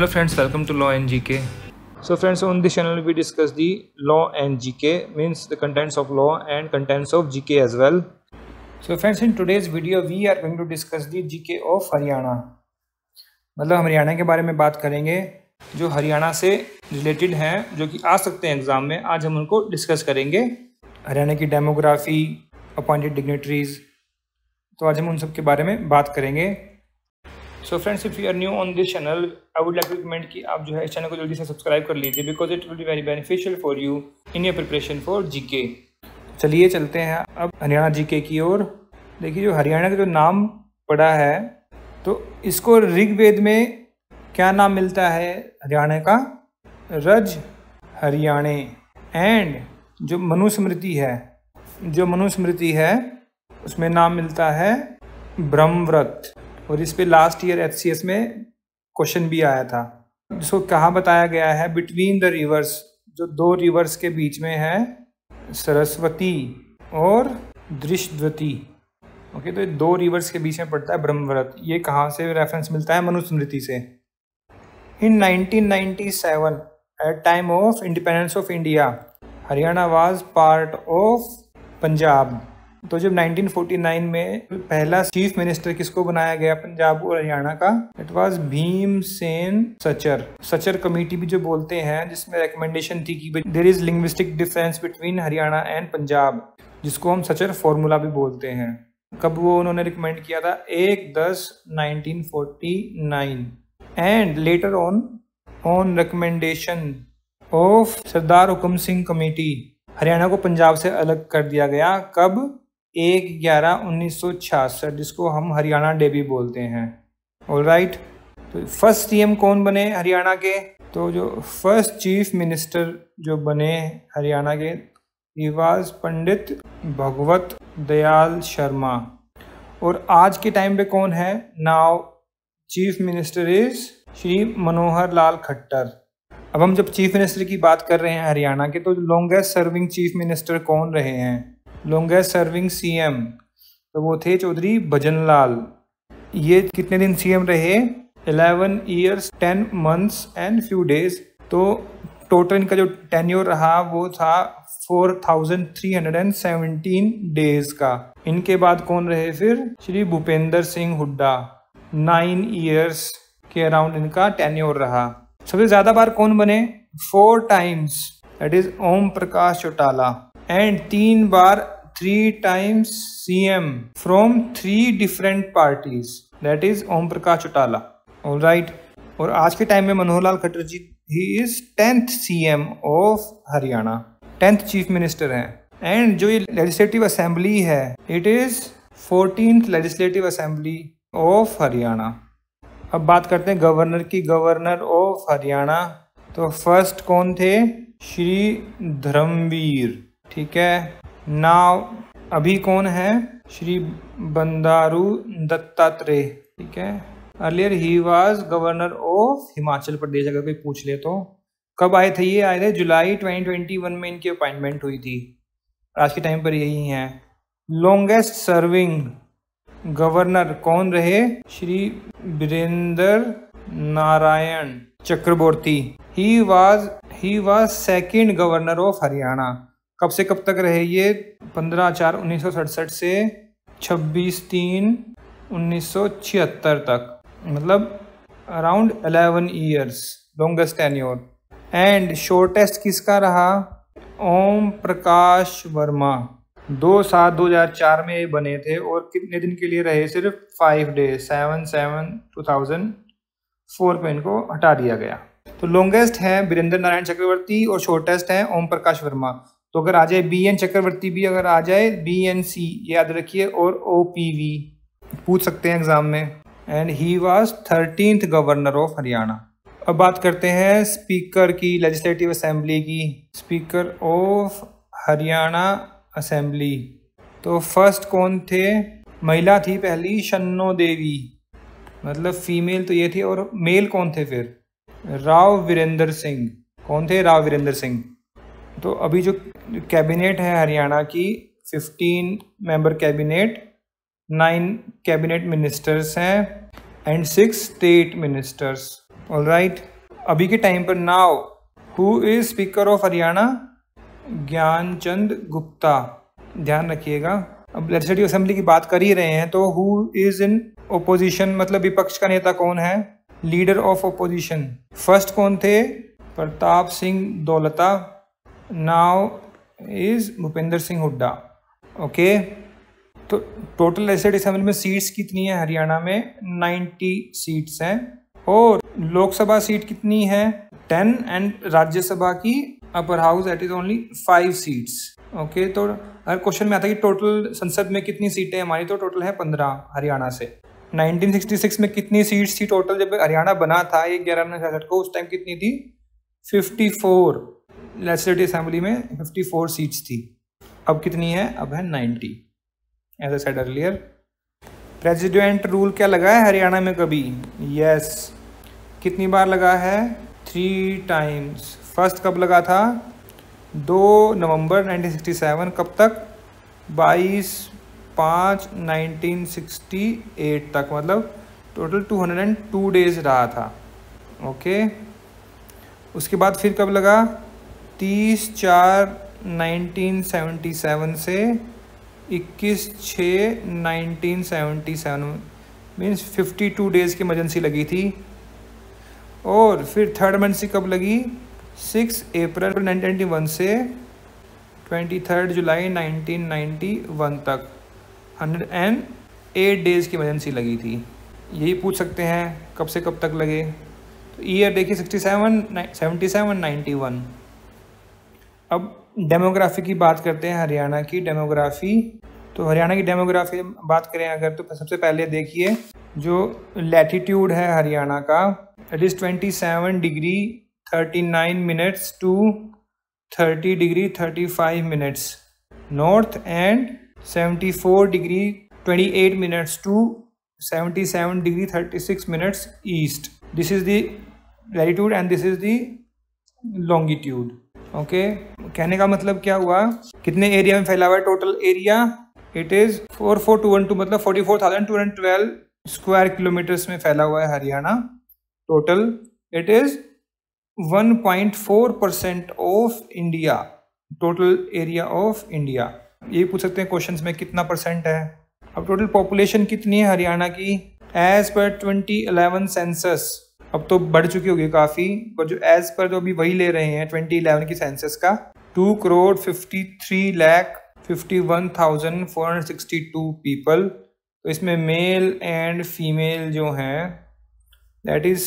Hello friends, welcome to Law and GK. So friends, on this channel we discuss the law and GK, means the contents of law and contents of GK as well. So friends, in today's video we are going to discuss the GK of Haryana. मतलब हम हरियाणा के बारे में बात करेंगे जो हरियाणा से related हैं, जो कि आ सकते हैं एग्जाम में. आज हम उनको डिस्कस करेंगे. हरियाणा की डेमोग्राफी, अपॉइंटेड डिग्नेटरीज, तो आज हम उन सब के बारे में बात करेंगे. So friends, if you are new on this channel, I would like to recommend कि आप जो है इस चैनल को जल्दी से सब्सक्राइब कर लीजिए, because it will be very beneficial for you in your preparation for GK. चलिए चलते हैं अब हरियाणा जीके की ओर. देखिए, जो हरियाणा का जो नाम पड़ा है, तो इसको ऋग्वेद में क्या नाम मिलता है हरियाणा का? रज हरियाणे. एंड जो मनुस्मृति है उसमें नाम मिलता है ब्रह्मव्रत. और इस पे लास्ट ईयर HCS में क्वेश्चन भी आया था, जिसको कहाँ बताया गया है? बिटवीन द रिवर्स, जो दो रिवर्स के बीच में है, सरस्वती और दृष्टवती. ओके, तो दो रिवर्स के बीच में पड़ता है ब्रह्मव्रत. ये कहाँ से रेफरेंस मिलता है? मनुस्मृति से. In 1997, at time of independence of India, Haryana was part of Punjab. तो जब 1949 में पहला चीफ मिनिस्टर किसको बनाया गया पंजाब और हरियाणा का? It was Bhimsen Sachar. Sachar committee भी जो बोलते हैं, जिसमें रिकमेंडेशन थी कि there is linguistic difference between Haryana and Punjab, जिसको हम सचर फॉर्मूला भी बोलते हैं. कब वो उन्होंने रिकमेंड किया था? 1/10/1949. And later on recommendation of Sardar Hukum Singh committee, Haryana को पंजाब से अलग कर दिया गया. कब? 1/11/1966, जिसको हम हरियाणा डे भी बोलते हैं. ऑलराइट. तो फर्स्ट CM कौन बने हरियाणा के? तो जो फर्स्ट चीफ मिनिस्टर जो बने हरियाणा के, ही वाज पंडित भगवत दयाल शर्मा. और आज के टाइम पे कौन है? Now chief minister is Shri Manohar Lal Khattar. अब हम जब चीफ मिनिस्टर की बात कर रहे हैं हरियाणा के, तो लॉन्गेस्ट सर्विंग चीफ मिनिस्टर कौन रहे हैं? लॉन्गेस्ट सर्विंग CM, तो वो थे चौधरी भजन लाल. ये कितने दिन CM रहे? 11 years 10 months and few days. तो टोटल इनका जो टेन्योर रहा वो था 4317 डेज का. इनके बाद कौन रहे फिर? श्री भूपेंद्र सिंह हुड्डा. 9 years के अराउंड इनका टेन्योर रहा. सबसे ज्यादा बार कौन बने? 4 times, that is Om Prakash Chautala. And 3 बार 3 times CM from 3 different parties, that is Om Prakash Chautala. Alright. और आज के टाइम में Manohar Lal Khattar ji, he is 10th CM of Haryana, 10th chief minister हैं. एंड जो ये लेजिस्लेटिव असेंबली है, it is 14th legislative assembly of Haryana. अब बात करते हैं गवर्नर की. गवर्नर ऑफ हरियाणा, तो फर्स्ट कौन थे? श्री धर्मवीर. ठीक है. नाउ अभी कौन है? श्री बंडारू दत्तात्रेय. ठीक है. Earlier he was governor of Himachal Pradesh, अगर कोई पूछ ले तो. कब आए थे ये? आए थे जुलाई 2021 में इनकी अपॉइंटमेंट हुई थी. आज के टाइम पर यही हैं. लॉन्गेस्ट सर्विंग गवर्नर कौन रहे? Shri Virendra Narayan Chakravarti. He was second governor of Haryana. कब से कब तक रहे ये? 15/4/1967 से 26/3/1976 तक, मतलब around 11 years, longest tenure. And shortest किसका रहा? ओम प्रकाश वर्मा. 2/7/2004 में ये बने थे. और कितने दिन के लिए रहे? सिर्फ 5 days, 7/7/2004 पे इनको हटा दिया गया. तो लॉन्गेस्ट है वीरेंद्र नारायण चक्रवर्ती और शॉर्टेस्ट है ओम प्रकाश वर्मा. तो अगर आ जाए BN चक्रवर्ती भी, अगर आ जाए BNC, ये याद रखिए, और OPV पूछ सकते हैं एग्जाम में. And he was 13th governor of Haryana. अब बात करते हैं स्पीकर की, लेजिस्लेटिव असेंबली की. स्पीकर ऑफ हरियाणा असेंबली, तो फर्स्ट कौन थे? महिला थी पहली, शन्नो देवी, मतलब फीमेल तो ये थी. और मेल कौन थे फिर? राव वीरेंद्र सिंह. कौन थे? राव वीरेंद्र सिंह. तो अभी जो कैबिनेट है हरियाणा की, 15 मेंबर कैबिनेट, 9 कैबिनेट मिनिस्टर्स हैं एंड 6 स्टेट मिनिस्टर्स. ऑलराइट, अभी के टाइम पर now who is speaker of Haryana? Gyanchand Gupta. ध्यान रखिएगा। अब लेजिस्लेटिव असेंबली की बात कर ही रहे हैं तो हु इज इन ओपोजिशन, मतलब विपक्ष का नेता कौन है? लीडर ऑफ ओपोजिशन फर्स्ट कौन थे? Pratap Singh Daulta. Now is Bhupendra Singh Hooda. Okay, तो टोटल लेजिस्लेटिव असेंबली में सीट्स कितनी है हरियाणा में? 90 सीट्स हैं। और लोकसभा सीट कितनी है? 10 एंड राज्यसभा की upper house that is only 5 seats. Okay, तो हर क्वेश्चन में आता है कि टोटल संसद में कितनी सीटें हमारी, तो टोटल है 15 हरियाणा से। 1966 में कितनी सीट्स थी टोटल जब हरियाणा बना था 11 को? उस टाइम कितनी थी? 54। लेजिस्लेटिव असेंबली में 54 सीट्स थी। अब कितनी है? अब है 90। As I said earlier, president rule क्या लगा है हरियाणा में कभी? यस। कितनी बार लगा है? 3 टाइम्स। फर्स्ट कब लगा था? 2 नवंबर 1967। कब तक? 22/5/1968 तक, मतलब टोटल 202 डेज रहा था। ओके, उसके बाद फिर कब लगा? 30/4/1977 से 21/6/1977, मीन्स 52 डेज़ की इमरजेंसी लगी थी। और फिर थर्ड इमरजेंसी कब लगी? 6 अप्रैल 1991 से 23 जुलाई 1991 तक 108 डेज़ की इमरजेंसी लगी थी। यही पूछ सकते हैं कब से कब तक लगे। तो ईयर देखिए 67, 77, 91। अब डेमोग्राफी की बात करते हैं, हरियाणा की डेमोग्राफी। तो हरियाणा की डेमोग्राफी बात करें अगर, तो सबसे पहले देखिए जो लैटिट्यूड है हरियाणा का, it is 27 degree 39 minutes to 30 degree 35 minutes north and 74 degree 28 minutes to 77 degree 36 minutes east. This is the latitude and this is the longitude. Okay, कहने का मतलब क्या हुआ? कितने एरिया में फैला हुआ है? टोटल एरिया इट इज 44212, मतलब 44,212 स्क्वायर किलोमीटर्स में फैला हुआ है Haryana. Total it is 1.4% of India, total area of India. ये पूछ सकते हैं क्वेश्चंस में कितना परसेंट है। अब टोटल पॉपुलेशन कितनी है हरियाणा की? एज पर 2011 सेंसस, अब तो बढ़ चुकी होगी काफ़ी, पर जो एज पर जो अभी वही ले रहे हैं 2011 की सेंसस का, 2,53,51,462 पीपल। तो इसमें मेल एंड फीमेल जो हैं दैट इज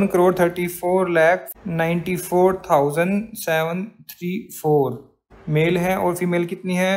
1,34,94,734 मेल है, और फीमेल कितनी है?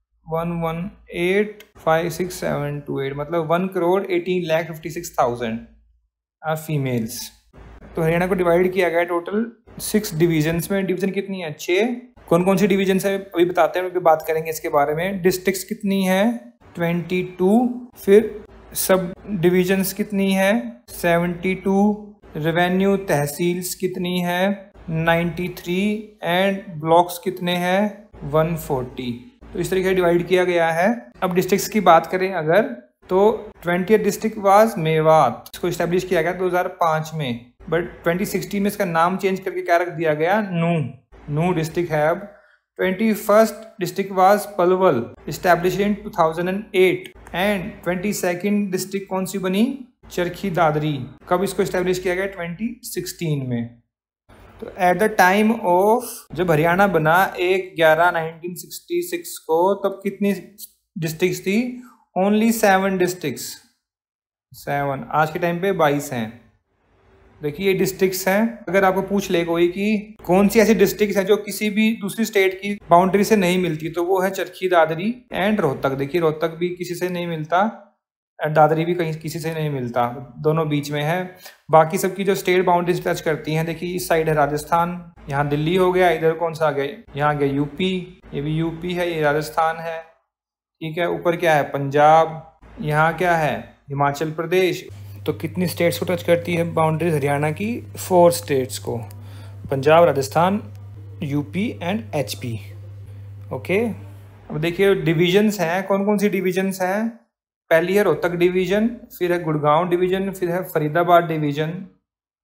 1,18,56,728, मतलब 1,18,56,000 आर फीमेल्स। तो हरियाणा को डिवाइड किया गया टोटल 6 डिविजन्स में। डिवीजन कितनी है? 6। कौन कौन सी डिवीजन है अभी बताते हैं, अभी बात करेंगे इसके बारे में। डिस्ट्रिक्ट्स कितनी है? 22। फिर सब डिविजन्स कितनी है? 72। रेवेन्यू तहसील्स कितनी है? 93। एंड ब्लॉक्स कितने हैं? 140। तो इस तरीके से डिवाइड किया गया है। अब डिस्ट्रिक्ट्स की बात करें अगर, तो 20th डिस्ट्रिक्ट वाज मेवात। इसको इस्टेब्लिश किया गया 2005 में, बट 2016 में इसका नाम चेंज करके क्या रख दिया गया? नू डिस्ट्रिक्ट है अब। 21st district was Palwal, establish in 2008। And 22nd district कौन सी बनी? चरखी दादरी। कब इसको इस्टेब्लिश किया गया? 2016 में। तो एट द टाइम ऑफ जब हरियाणा बना 1/11/1966 को, तब कितनी डिस्ट्रिक्ट्स थी? Only 7 districts, 7। आज के टाइम पे 22 हैं। देखिए ये डिस्ट्रिक्ट्स हैं। अगर आपको पूछ ले कोई कि कौन सी ऐसी डिस्ट्रिक्ट्स हैं जो किसी भी दूसरी स्टेट की बाउंड्री से नहीं मिलती, तो वो है चरखी दादरी एंड रोहतक। देखिए रोहतक भी किसी से नहीं मिलता, दादरी भी कहीं किसी से नहीं मिलता, दोनों बीच में है। बाकी सबकी जो स्टेट बाउंड्रीज टच करती हैं, देखिए इस साइड है राजस्थान, यहाँ दिल्ली हो गया, इधर कौन सा आ गया? यहाँ गया यूपी, ये भी यूपी है, ये राजस्थान है, ठीक है। ऊपर क्या है? पंजाब। यहाँ क्या है? हिमाचल प्रदेश। तो कितनी स्टेट्स को टच करती है बाउंड्रीज हरियाणा की? 4 स्टेट्स को, Punjab, Rajasthan, UP and HP. Okay, अब देखिए डिविजन्स हैं। कौन कौन सी डिविजन्स हैं? पहली है रोहतक डिवीजन, फिर है गुड़गांव डिवीजन, फिर है Faridabad division,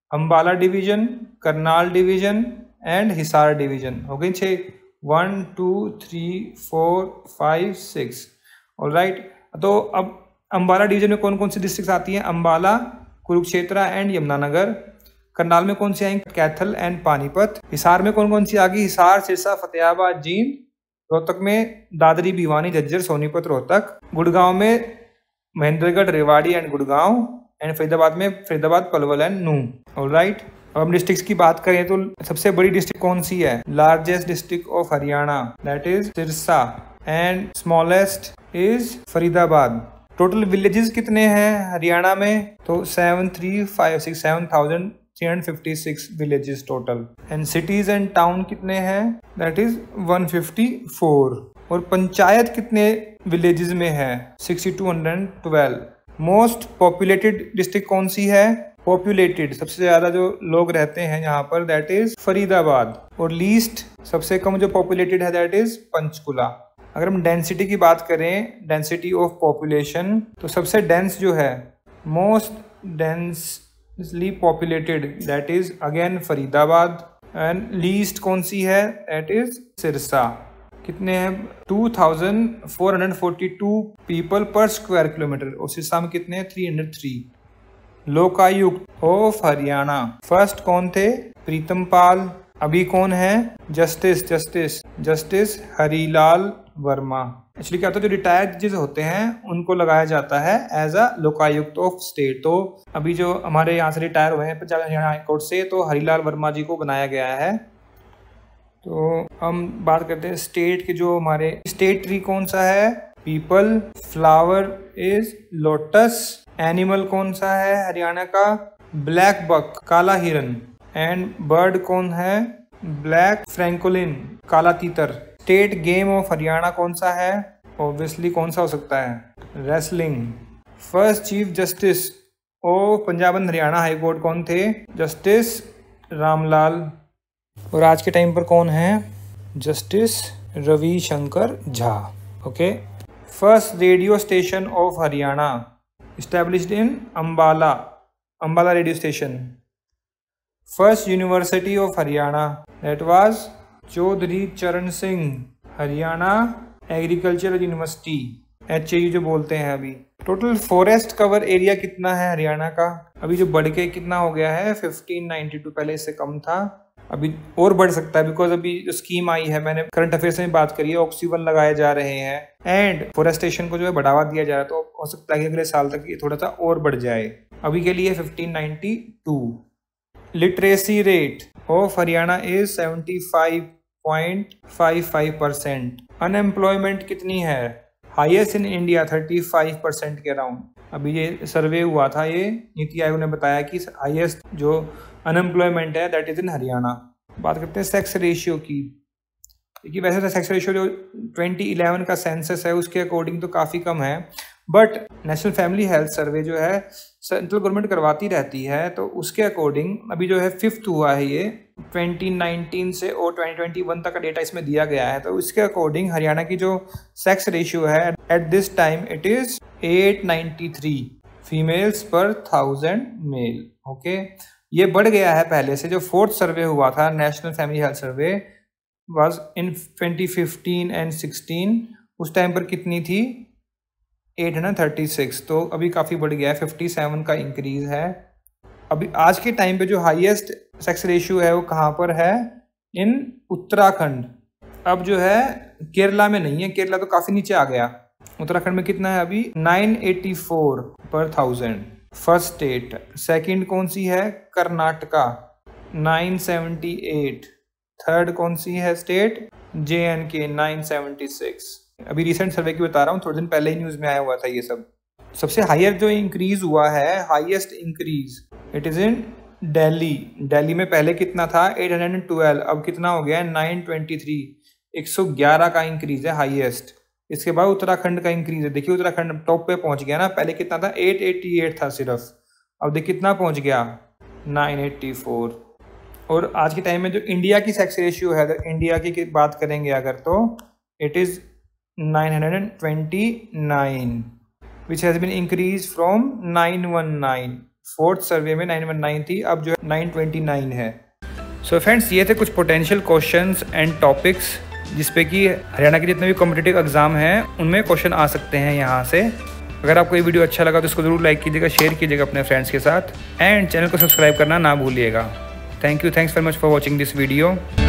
Ambala division, Karnal division and Hisar division. हो गई 6, 1 2 3 4 5 6। ऑलराइट, तो अब अम्बाला डिवीजन में कौन कौन सी डिस्ट्रिक्ट आती हैं? अम्बाला, कुरुक्षेत्र एंड यमुनानगर। करनाल में कौन सी आएंगी? कैथल एंड पानीपत। हिसार में कौन कौन सी आ गई? हिसार, सिरसा, फतेहाबाद, जींद। रोहतक में दादरी, भिवानी, झज्जर, सोनीपत, रोहतक। गुड़गांव में महेंद्रगढ़, रेवाड़ी एंड गुड़गांव। एंड फरीदाबाद में फरीदाबाद, पलवल एंड नूंह। ऑलराइट, अब हम डिस्ट्रिक्ट्स की बात करें तो सबसे बड़ी डिस्ट्रिक्ट कौन सी है? Largest district of Haryana, that is Sirsa, and smallest is Faridabad. Total villages कितने हैं हरियाणा में? तो 7,356 villages total. And cities and town कितने हैं? That is 154। और पंचायत कितने विलेजेस में है? 6212। मोस्ट पॉपुलेटेड डिस्ट्रिक्ट कौन सी है? पॉपुलेटेड, सबसे ज्यादा जो लोग रहते हैं यहाँ पर, दैट इज फरीदाबाद। और लीस्ट, सबसे कम जो पॉपुलेटेड है, दैट इज पंचकुला। अगर हम डेंसिटी की बात करें, डेंसिटी ऑफ पॉपुलेशन, तो सबसे डेंस जो है, most densely populated, that is again Faridabad. And least कौन सी है? That is Sirsa. कितने हैं? 2442 पीपल पर स्क्वायर किलोमीटर। और सिरसा में कितने हैं? 303। लोकायुक्त ऑफ हरियाणा फर्स्ट कौन थे? प्रीतम पाल। अभी कौन है? जस्टिस हरीलाल वर्मा। एक्चुअली क्या होता है, जो रिटायर्ड जजेस होते हैं उनको लगाया जाता है as a Lokayukta of state. तो अभी जो हमारे यहाँ से रिटायर हुए हैं पंजाब हरियाणा हाई कोर्ट से, तो हरीलाल वर्मा जी को बनाया गया है। तो हम बात करते हैं स्टेट के, जो हमारे स्टेट ट्री कौन सा है? पीपल। Flower is lotus. एनिमल कौन सा है हरियाणा का? ब्लैक बक, काला हिरन। एंड बर्ड कौन है? ब्लैक फ्रैंकोलिन, काला तीतर। स्टेट गेम ऑफ हरियाणा कौन सा है? ऑब्वियसली कौन सा हो सकता है? Wrestling. First chief justice of Punjab and Haryana high court कौन थे? जस्टिस रामलाल। और आज के टाइम पर कौन है? Justice Ravishankar Jha. Okay. First radio station of Haryana established in Ambala radio station. First university of Haryana, that was Chaudhary Charan Singh Haryana agricultural university, HAU जो बोलते हैं। अभी टोटल फॉरेस्ट कवर एरिया कितना है हरियाणा का? अभी जो बढ़ के कितना हो गया है? 1592, पहले इससे कम था, अभी और बढ़ सकता है बिकॉज अभी जो स्कीम आई है, मैंने करंट अफेयर्स में बात करी है, ऑक्सीजन लगाए जा रहे हैं एंड फॉरेस्टेशन को जो है बढ़ावा दिया जा रहा है, तो हो सकता है कि अगले साल तक ये थोड़ा सा और बढ़ जाए। अभी के लिए 1592। Literacy rate of Haryana is 75.55%। Unemployment कितनी है? हाईएस्ट इन इंडिया, 35% के अराउंड। अभी ये सर्वे हुआ था, ये नीति आयोग ने बताया कि हाईएस्ट जो अनएम्प्लॉयमेंट है दैट इज इन हरियाणा। बात करते हैं सेक्स रेशियो की। देखिए वैसे तो सेक्स रेशियो जो 2011 का सेंसस है उसके अकॉर्डिंग तो काफ़ी कम है, but national family health survey जो है सेंट्रल गवर्नमेंट करवाती रहती है, तो उसके अकॉर्डिंग अभी जो है 5th हुआ है ये 2019 से और 2021 तक का डेटा इसमें दिया गया है। तो इसके अकॉर्डिंग हरियाणा की जो सेक्स रेशियो है at this time it is 893 females पर 1000 मेल। ओके, ये बढ़ गया है पहले से। जो 4th सर्वे हुआ था national family health survey was in 2015 and 16, उस टाइम पर कितनी थी? 836। तो अभी काफ़ी बढ़ गया है, 57 का इंक्रीज है। अभी आज के टाइम पे जो हाईएस्ट सेक्स रेशियो है वो कहाँ पर है? इन उत्तराखंड। अब जो है केरला में नहीं है, केरला तो काफ़ी नीचे आ गया। उत्तराखंड में कितना है अभी? 984 पर 1000, फर्स्ट स्टेट। सेकंड कौन सी है? कर्नाटका, 978। थर्ड कौन सी है स्टेट? JNK, 976। अभी रिसेंट सर्वे की बता रहा हूँ, थोड़े दिन पहले ही न्यूज़ में आया हुआ था ये सब। सबसे हाईएस्ट जो इंक्रीज हुआ है, highest increase, it is in Delhi. Delhi में पहले कितना था? 812, अब कितना हो गया है? 923। 111 का इंक्रीज है हाईएस्ट। इसके बाद उत्तराखंड का इंक्रीज है। देखिए उत्तराखंड टॉप पे पहुंच गया ना, पहले कितना था? 888 था सिर्फ, अब देखिए कितना पहुंच गया? 984। और आज के टाइम में जो इंडिया की सेक्स रेशियो है, अगर इंडिया की बात करेंगे अगर, तो it is 929 which has been increased from 919 4th survey में 919 थी, अब जो है 929 है। सो फ्रेंड्स, ये थे कुछ पोटेंशियल क्वेश्चंस एंड टॉपिक्स जिसपे कि हरियाणा के जितने भी कॉम्पिटिटिव एग्जाम हैं उनमें क्वेश्चन आ सकते हैं यहाँ से। अगर आपको ये वीडियो अच्छा लगा तो इसको ज़रूर लाइक कीजिएगा, शेयर कीजिएगा अपने फ्रेंड्स के साथ एंड चैनल को सब्सक्राइब करना ना भूलिएगा। Thanks very much for watching this video.